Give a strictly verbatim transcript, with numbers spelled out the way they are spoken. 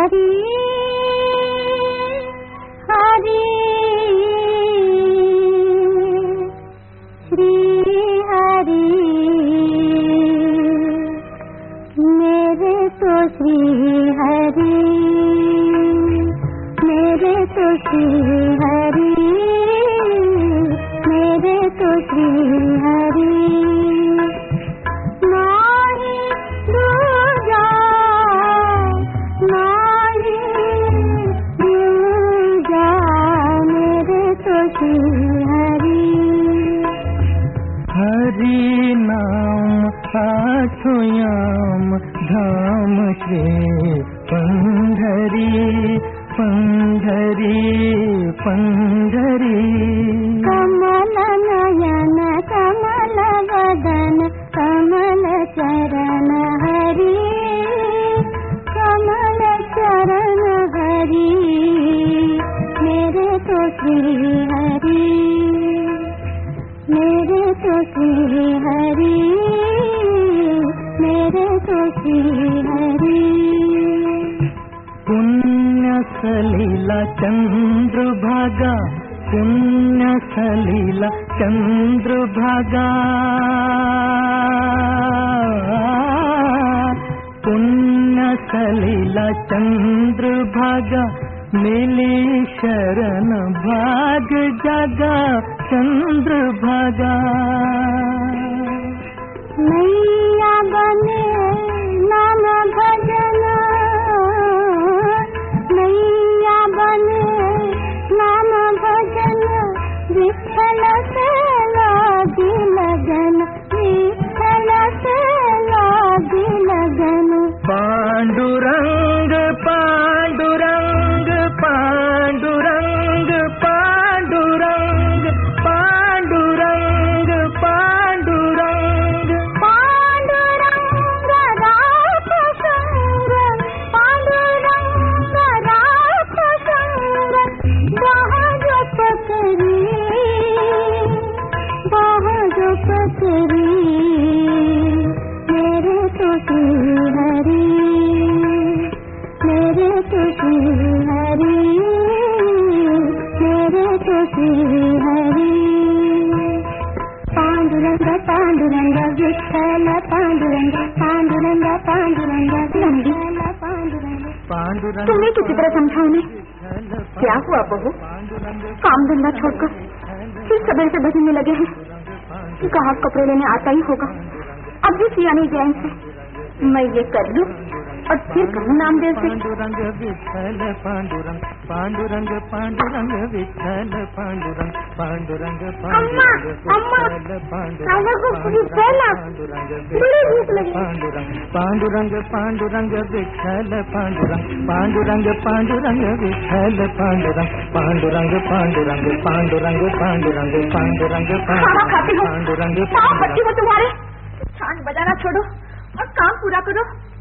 हरि हरि श्री हरि मेरे तो श्री हरि मेरे तो श्री हरि मेरे तो श्री हरि नाही दूजा नाही दूजा मेरे तो श्री हरि हरि नाम आठोयाम धाम श्री पंढरी पंढरी पंढरी कमल नयन कमल वदन कमल चरण हरि कमल चरण हरि मेरे तो श्री हरि मेरे तो श्री हरि मेरे तो श्री हरि पुण्य सलीला चंद्रभागा पुण्य सलीला चंद्रभागा पुण्य सलीला चंद्रभागा मिली शरण भाग जगा चंद्रभागा मैया बने नाम भजन मैया बने नाम भजन विठ्ठल से लागी लगन विठ्ठल से लागी लगन पांडुरंग पांडुरंग पांडुरंग पांडुरंग पांडुरंग पांडुरंग पांडुरंग रात संग पांडुरंग रात संग बाह जप करी बाह जप करी मेरे तो श्री हरि मेरे तो श्री हरि मेरे तो श्री हरि पांडुरंग पांडुरंग विठ्ठल पांडुरंग पांडुरंग पांडुरंग विठ्ठल पांडुरंग पांडुरंग तुम्हें किसी तरह समझाऊं क्या हुआ बहू काम धंधा छोड़कर फिर सवेरे से भजने लगे हैं कहा कपड़े लेने आता ही होगा अब भी सिया नहीं गया इनसे मैं ये कर लूं और फिर कहूँ नामदेव से पांडुरंग विठ्ठल पांडुरंग पांडुरंग पांडुरंग विठ्ठल पांडुरंग पांडुरंग अम्मा अम्मा खाने को पूरी पहला बड़ी भूख लगी पांडुरंग पांडुरंग विठ्ठल पांडुरंग पांडुरंग पांडुरंग विठ्ठल पांडुरंग पांडुरंग पांडुरंग पांडुरंग पांडुरंग पांडुरंग पांडुरंग पांडुरंग बच्ची हो तुम्हारे छान बजाना छोड़ो और काम पूरा करो।